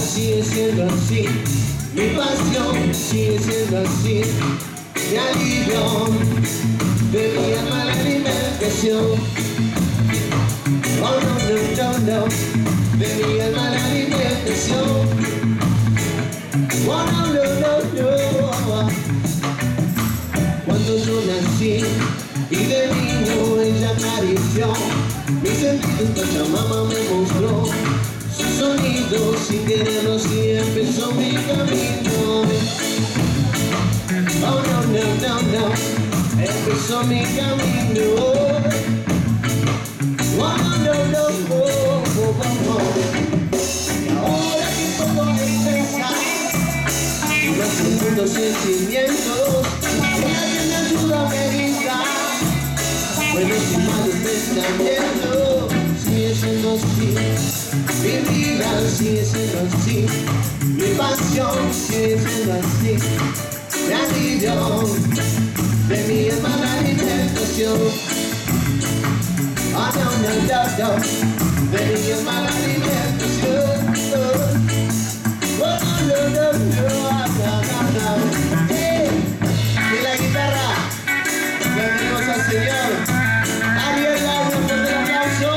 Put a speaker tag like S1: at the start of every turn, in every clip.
S1: sigue siendo así, mi pasión sigue siendo así, mi alivio de mi alma la alimentación. Oh no, no, no, no, de mi alma la alimentación. Oh no, no, no, no. Cuando yo nací y de niño ella acarició mis sentidos, Pachamama me mostró su sonido, sin quererlo así empezó mi camino. Oh no, no, no, no, empezó mi camino. Oh no, no, no, oh, oh, oh, oh. Y ahora que todo empieza, los profundos sentimientos, y alguien me ayuda a meditar. Buenos y malos pensamientos, sigue siendo así, mi vida sigue siendo así, mi pasión sigue siendo así, mi alivio de mi hermana alimentación. Oh no, no, no, no, de mi hermana alimentación. Oh no, no, no, no, no. Y la guitarra, ya tenemos al señor Ariel Lazo, por el aplauso.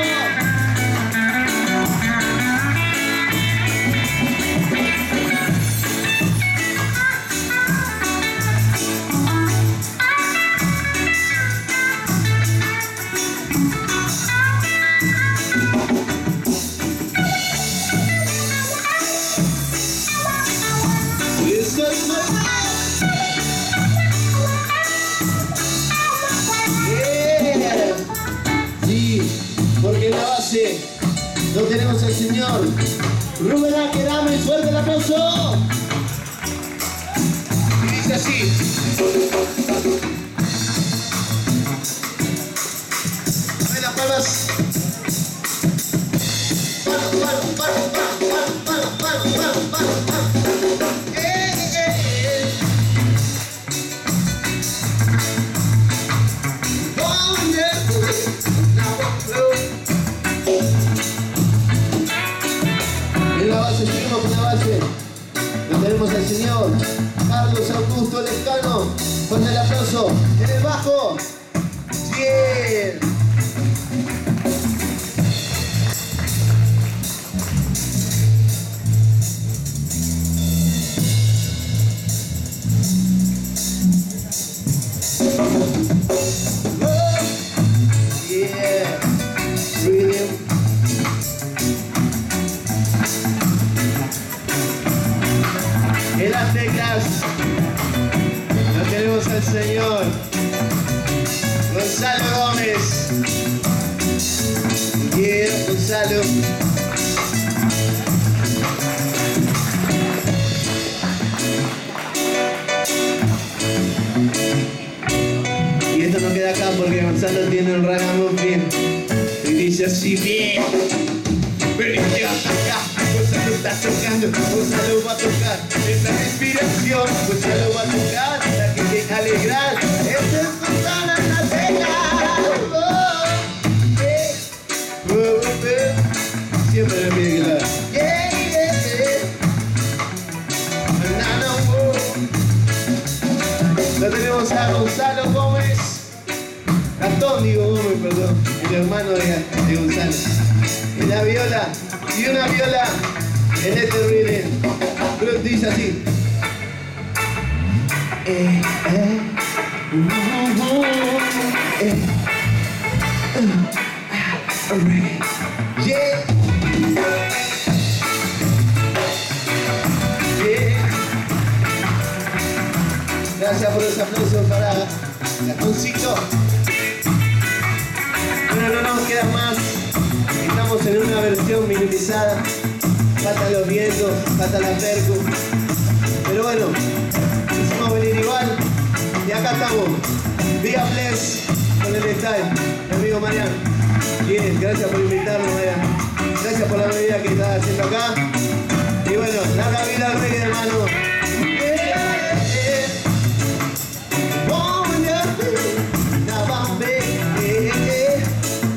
S1: Porque en la base lo tenemos al señor Rubén Aquerame. Fuerte el aplauso. Y dice así. Dame las palmas. En la base, seguimos con la base. Lo tenemos al señor Carlos Augusto Lescano. Con el aplauso. En el bajo. Yeah. En las teclas lo tenemos al señor Gonzalo Gómez. Quiero Gonzalo. Y esto no queda acá porque Gonzalo tiene un ragamuffin y dice así: bien, venite hasta acá. Gonzalo está tocando, Gonzalo va a tocar, es la inspiración, Gonzalo va a tocar, la que te alegrar, esto es Gonzalo en la tecla. Siempre le pide que la Lo tenemos a Gonzalo Gómez, a Tony Gómez, perdón, el hermano de Gonzalo, en la viola. Y una viola en este rhythm. Pero dice así. Yeah. Gracias por los aplausos para Gastoncito. Bueno, no nos queda más. Estamos en una versión minimizada. Faltan los vientos, falta la percu. Pero bueno, quisimos venir igual. Y acá estamos. Vía Flex con el style. Mi amigo Mariano. Bien, gracias por invitarnos, Mariano. Gracias por la medida que estás haciendo acá. Y bueno, larga vida al reggae, hermano.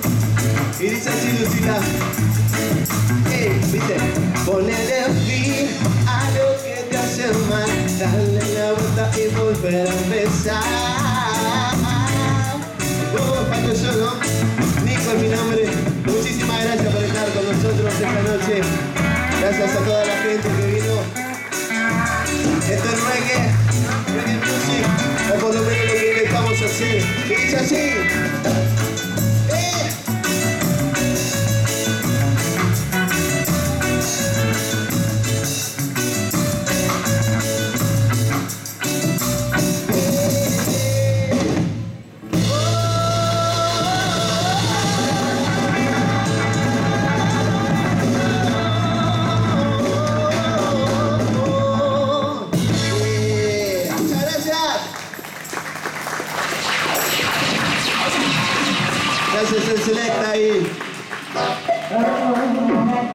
S1: Y dice así Lucila, ¿viste? Ponele fin mal, darle la vuelta y volver a empezar. Paco Solo, Nico es mi nombre. Muchísimas gracias por estar con nosotros esta noche. Gracias a toda la gente que vino. Esto es reggae music, o por lo menos lo que intentamos hacer. Y dice así. Gracias, el Selecta ahí.